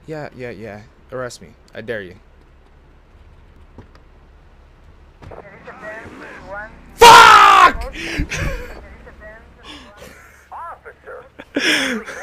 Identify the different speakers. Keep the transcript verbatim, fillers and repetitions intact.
Speaker 1: Yeah, yeah, yeah. Arrest me. I dare you. Fuck!
Speaker 2: Officer,